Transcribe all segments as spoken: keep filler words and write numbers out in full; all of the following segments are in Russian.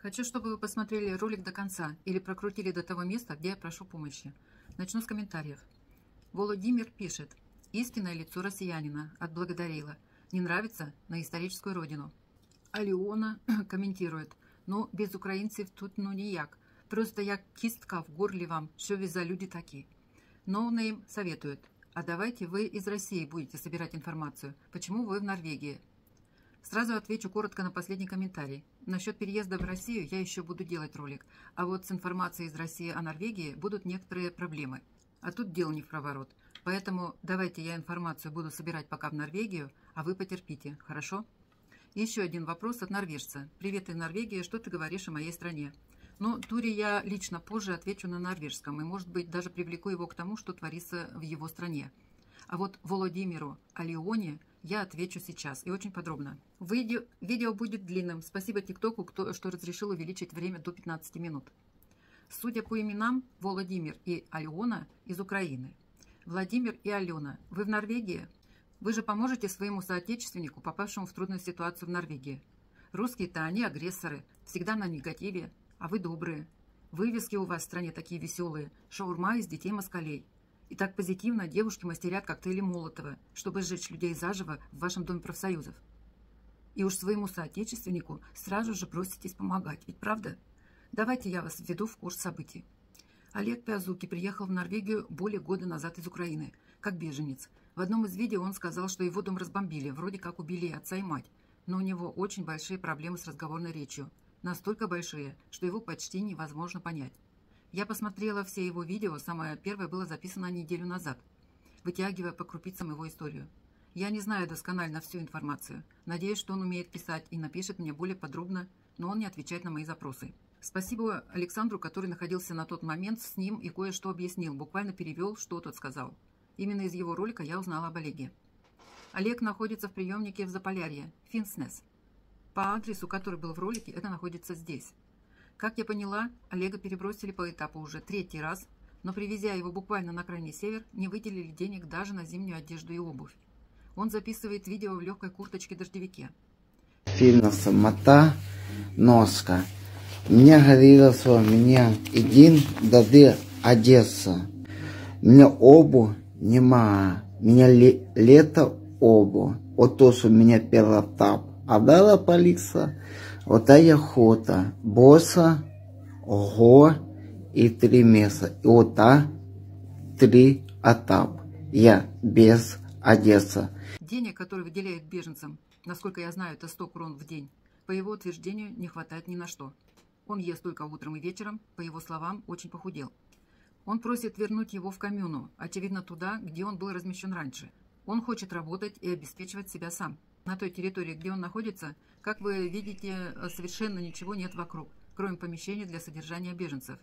Хочу, чтобы вы посмотрели ролик до конца или прокрутили до того места, где я прошу помощи. Начну с комментариев. Володимир пишет: «Истинное лицо россиянина отблагодарила. Не нравится на историческую родину». Алиона комментирует: «Ну, без украинцев тут ну ніяк. Просто як кистка в горле вам, что вы за люди такие». Ноунейм советует: «А давайте вы из России будете собирать информацию. Почему вы в Норвегии?» Сразу отвечу коротко на последний комментарий. Насчет переезда в Россию я еще буду делать ролик, а вот с информацией из России о Норвегии будут некоторые проблемы. А тут дело не в проворот. Поэтому давайте я информацию буду собирать пока в Норвегию, а вы потерпите, хорошо? Еще один вопрос от норвежца. «Привет из Норвегии, что ты говоришь о моей стране?» Ну, Туре я лично позже отвечу на норвежском, и, может быть, даже привлеку его к тому, что творится в его стране. А вот Володимиру Алионе я отвечу сейчас и очень подробно. Видео, видео будет длинным. Спасибо ТикТоку, кто, что разрешил увеличить время до пятнадцати минут. Судя по именам, Володимир и Алена из Украины. Владимир и Алена, вы в Норвегии? Вы же поможете своему соотечественнику, попавшему в трудную ситуацию в Норвегии. Русские-то они агрессоры, всегда на негативе, а вы добрые. Вывески у вас в стране такие веселые, шаурма из детей москалей. И так позитивно девушки мастерят коктейли Молотова, чтобы сжечь людей заживо в вашем доме профсоюзов. И уж своему соотечественнику сразу же броситесь помогать, ведь правда? Давайте я вас введу в курс событий. Олег Пязуки приехал в Норвегию более года назад из Украины, как беженец. В одном из видео он сказал, что его дом разбомбили, вроде как убили и отца, и мать. Но у него очень большие проблемы с разговорной речью. Настолько большие, что его почти невозможно понять. Я посмотрела все его видео, самое первое было записано неделю назад, вытягивая по крупицам его историю. Я не знаю досконально всю информацию. Надеюсь, что он умеет писать и напишет мне более подробно, но он не отвечает на мои запросы. Спасибо Александру, который находился на тот момент с ним и кое-что объяснил, буквально перевел, что тот сказал. Именно из его ролика я узнала об Олеге. Олег находится в приемнике в Заполярье, Финснес. По адресу, который был в ролике, это находится здесь. Как я поняла, Олега перебросили по этапу уже третий раз, но привезя его буквально на крайний север, не выделили денег даже на зимнюю одежду и обувь. Он записывает видео в легкой курточке-дождевике. Фільна самота, носка. Мне говорилось, мне иди, дади Одесса. Мне обу нема. Меня ле, лето обу. Вот то, что меня первый этап. А дала полиса. Вот та охота, боса, го и три месяца. И вот та три этап. Я без Одессы. Денег, которые выделяют беженцам, насколько я знаю, это сто крон в день, по его утверждению, не хватает ни на что. Он ест только утром и вечером, по его словам, очень похудел. Он просит вернуть его в коммуну, очевидно туда, где он был размещен раньше. Он хочет работать и обеспечивать себя сам. На той территории, где он находится, как вы видите, совершенно ничего нет вокруг, кроме помещений для содержания беженцев.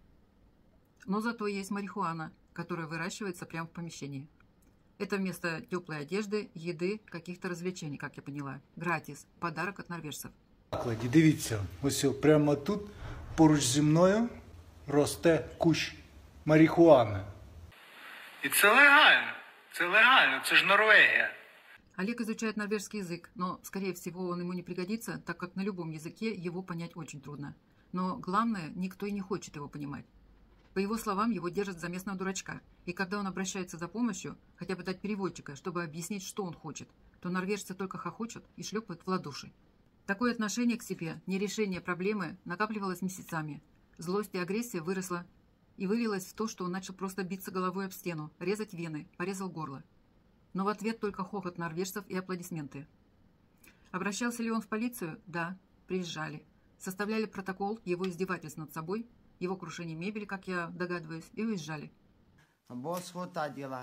Но зато есть марихуана, которая выращивается прямо в помещении. Это вместо теплой одежды, еды, каких-то развлечений, как я поняла. Гратис. Подарок от норвежців. Дивіться, ось прямо тут, поруч зі мною, росте кущ марихуани. І це легально. Це легально, це ж Норвегія. Олег изучает норвежский язык, но, скорее всего, он ему не пригодится, так как на любом языке его понять очень трудно. Но главное, никто и не хочет его понимать. По его словам, его держат за местного дурачка, и когда он обращается за помощью, хотя бы дать переводчика, чтобы объяснить, что он хочет, то норвежцы только хохочут и шлепают в ладоши. Такое отношение к себе, нерешение проблемы, накапливалось месяцами. Злость и агрессия выросла и вылилась в то, что он начал просто биться головой об стену, резать вены, порезал горло. Но в ответ только хохот норвежцев и аплодисменты. Обращался ли он в полицию? Да, приезжали. Составляли протокол его издевательств над собой, его крушение мебели, как я догадываюсь, и уезжали. Босс вот так дело.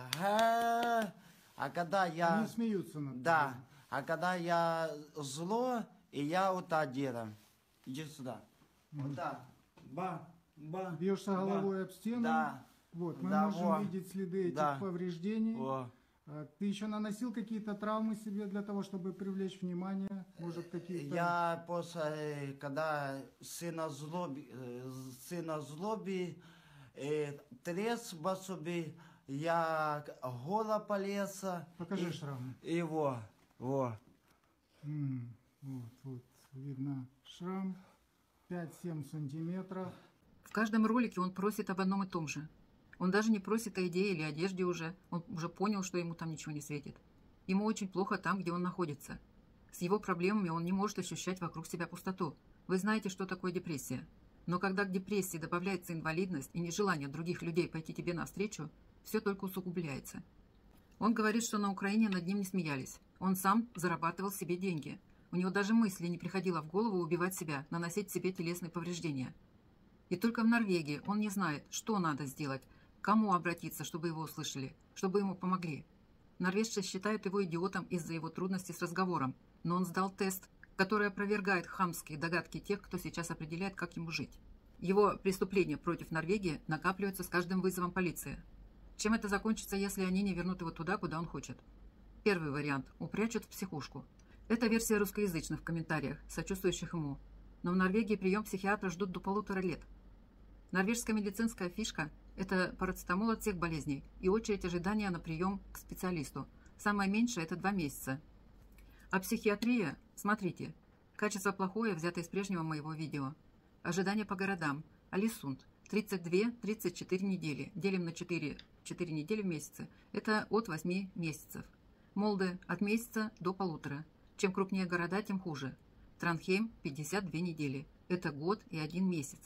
А когда я... Они смеются над Да. А когда я зло, и я вот так делаю. Иди сюда. Вот так. Ба, ба. Бьешься ба. головой об стену. Да. Вот, мы Да, можем во. видеть следы этих Да. повреждений. О. А ты еще наносил какие-то травмы себе для того, чтобы привлечь внимание? Может, какие-то... Я после, когда сына злоби, сына злоби, трес басоби, я гола полеса. Покажи и, шрам. Его, во. М, вот, вот, видно шрам. пять-семь сантиметров. В каждом ролике он просит об одном и том же. Он даже не просит о идее или одежде уже. Он уже понял, что ему там ничего не светит. Ему очень плохо там, где он находится. С его проблемами он не может ощущать вокруг себя пустоту. Вы знаете, что такое депрессия. Но когда к депрессии добавляется инвалидность и нежелание других людей пойти тебе навстречу, все только усугубляется. Он говорит, что на Украине над ним не смеялись. Он сам зарабатывал себе деньги. У него даже мысли не приходило в голову убивать себя, наносить себе телесные повреждения. И только в Норвегии он не знает, что надо сделать, кому обратиться, чтобы его услышали, чтобы ему помогли. Норвежцы считают его идиотом из-за его трудностей с разговором, но он сдал тест, который опровергает хамские догадки тех, кто сейчас определяет, как ему жить. Его преступления против Норвегии накапливаются с каждым вызовом полиции. Чем это закончится, если они не вернут его туда, куда он хочет? Первый вариант – упрячут в психушку. Это версия русскоязычных в комментариях, сочувствующих ему. Но в Норвегии прием психиатра ждут до полутора лет. Норвежская медицинская фишка – это парацетамол от всех болезней и очередь ожидания на прием к специалисту. Самое меньшее – это два месяца. А психиатрия, смотрите, качество плохое, взято из прежнего моего видео. Ожидание по городам. Алисунд. тридцать две — тридцать четыре недели. Делим на четыре, четыре недели в месяце. Это от восьми месяцев. Молде – от месяца до полутора. Чем крупнее города, тем хуже. Транхейм – пятьдесят две недели. Это год и один месяц.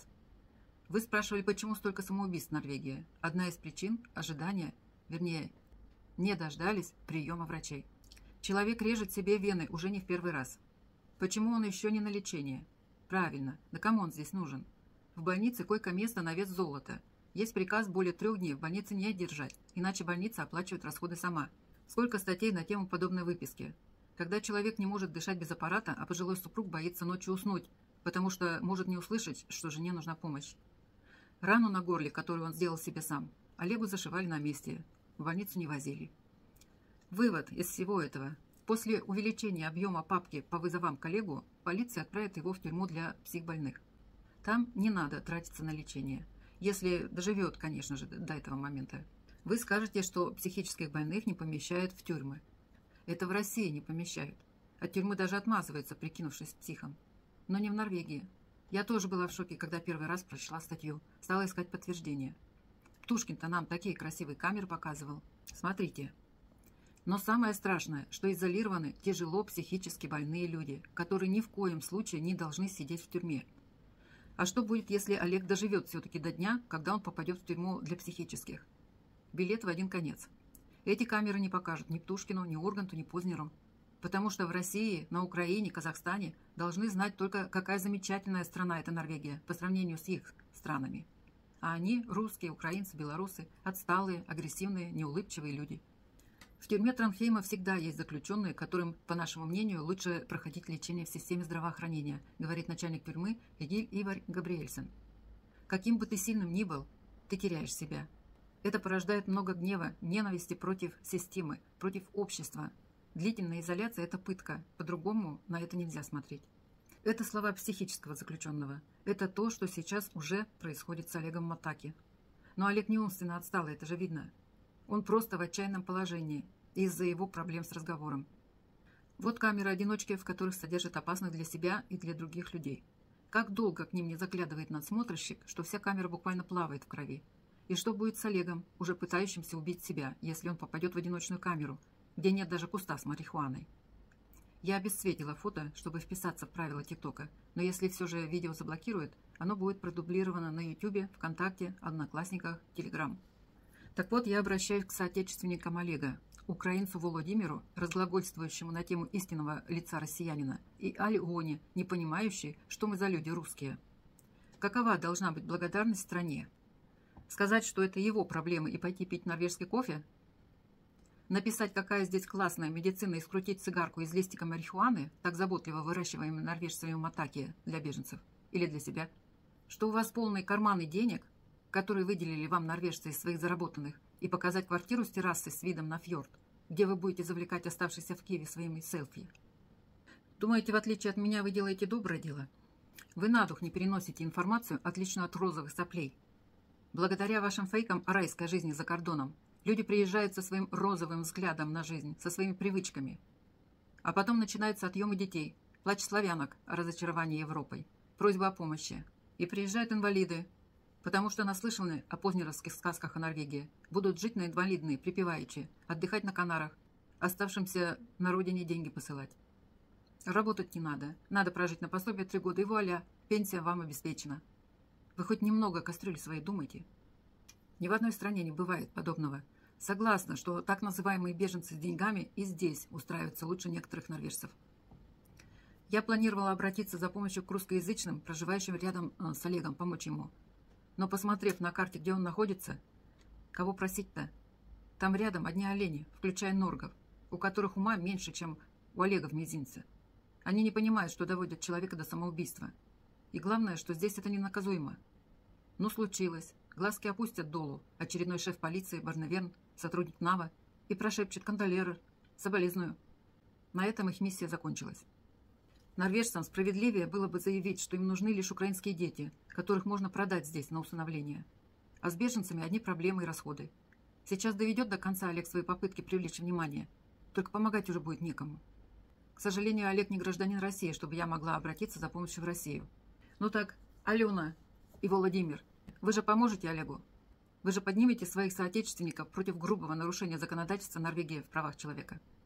Вы спрашивали, почему столько самоубийств в Норвегии. Одна из причин – ожидания, вернее, не дождались приема врачей. Человек режет себе вены уже не в первый раз. Почему он еще не на лечении? Правильно, да кому он здесь нужен? В больнице койко-место на вес золота. Есть приказ более трех дней в больнице не держать, иначе больница оплачивает расходы сама. Сколько статей на тему подобной выписки? Когда человек не может дышать без аппарата, а пожилой супруг боится ночью уснуть, потому что может не услышать, что жене нужна помощь. Рану на горле, которую он сделал себе сам, Олегу зашивали на месте, в больницу не возили. Вывод из всего этого. После увеличения объема папки по вызовам к Олегу, полиция отправит его в тюрьму для психбольных. Там не надо тратиться на лечение. Если доживет, конечно же, до этого момента. Вы скажете, что психических больных не помещают в тюрьмы. Это в России не помещают. От тюрьмы даже отмазываются, прикинувшись психом. Но не в Норвегии. Я тоже была в шоке, когда первый раз прочла статью. Стала искать подтверждение. Птушкин-то нам такие красивые камеры показывал. Смотрите. Но самое страшное, что изолированы тяжело психически больные люди, которые ни в коем случае не должны сидеть в тюрьме. А что будет, если Олег доживет все-таки до дня, когда он попадет в тюрьму для психических? Билет в один конец. Эти камеры не покажут ни Птушкину, ни Урганту, ни Познеру. Потому что в России, на Украине, Казахстане должны знать только, какая замечательная страна эта Норвегия по сравнению с их странами. А они, русские, украинцы, белорусы, отсталые, агрессивные, неулыбчивые люди. В тюрьме Транхейма всегда есть заключенные, которым, по нашему мнению, лучше проходить лечение в системе здравоохранения, говорит начальник тюрьмы Эгиль Ивар Габриэльсен. Каким бы ты сильным ни был, ты теряешь себя. Это порождает много гнева, ненависти против системы, против общества. Длительная изоляция – это пытка, по-другому на это нельзя смотреть. Это слова психического заключенного. Это то, что сейчас уже происходит с Олегом Матаки. Но Олег не умственно отсталый, это же видно. Он просто в отчаянном положении из-за его проблем с разговором. Вот камеры-одиночки, в которых содержат опасных для себя и для других людей. Как долго к ним не заглядывает надсмотрщик, что вся камера буквально плавает в крови. И что будет с Олегом, уже пытающимся убить себя, если он попадет в одиночную камеру, где нет даже куста с марихуаной? Я обесцветила фото, чтобы вписаться в правила ТикТока, но если все же видео заблокируют, оно будет продублировано на Ютубе, ВКонтакте, Одноклассниках, Телеграм. Так вот, я обращаюсь к соотечественникам Олега, украинцу Володимиру, разглагольствующему на тему истинного лица россиянина, и Альгоне, не понимающей, что мы за люди русские. Какова должна быть благодарность стране? Сказать, что это его проблемы и пойти пить норвежский кофе? Написать, какая здесь классная медицина, и скрутить цигарку из листика марихуаны, так заботливо выращиваемой норвежцами в Матаке для беженцев? Или для себя? Что у вас полные карманы денег, которые выделили вам норвежцы из своих заработанных, и показать квартиру с террасой с видом на фьорд, где вы будете завлекать оставшиеся в Киеве своими селфи. Думаете, в отличие от меня, вы делаете доброе дело? Вы на дух не переносите информацию, отличную от розовых соплей. Благодаря вашим фейкам о райской жизни за кордоном, люди приезжают со своим розовым взглядом на жизнь, со своими привычками. А потом начинаются отъемы детей, плач славянок о разочаровании Европой. просьбы о помощи. И приезжают инвалиды, потому что наслышаны о позднеровских сказках о Норвегии. Будут жить на инвалидные, припеваючи, отдыхать на Канарах, оставшимся на родине деньги посылать. Работать не надо. Надо прожить на пособие три года, и вуаля, пенсия вам обеспечена. Вы хоть немного о кастрюле своей думайте. Ни в одной стране не бывает подобного. Согласна, что так называемые беженцы с деньгами и здесь устраиваются лучше некоторых норвежцев. Я планировала обратиться за помощью к русскоязычным, проживающим рядом с Олегом, помочь ему. Но, посмотрев на карте, где он находится, кого просить-то? Там рядом одни олени, включая норгов, у которых ума меньше, чем у Олега в мизинце. Они не понимают, что доводят человека до самоубийства. И главное, что здесь это ненаказуемо. Ну, случилось. Глазки опустят долу. Очередной шеф полиции, Барневерн, сотрудник НАВА, и прошепчет кондолеры, соболезную. На этом их миссия закончилась. Норвежцам справедливее было бы заявить, что им нужны лишь украинские дети, которых можно продать здесь на усыновление. А с беженцами одни проблемы и расходы. Сейчас доведет до конца Олег свои попытки привлечь внимание. Только помогать уже будет некому. К сожалению, Олег не гражданин России, чтобы я могла обратиться за помощью в Россию. Ну так, Алена и Владимир, вы же поможете Олегу? Вы же поднимете своих соотечественников против грубого нарушения законодательства Норвегии в правах человека?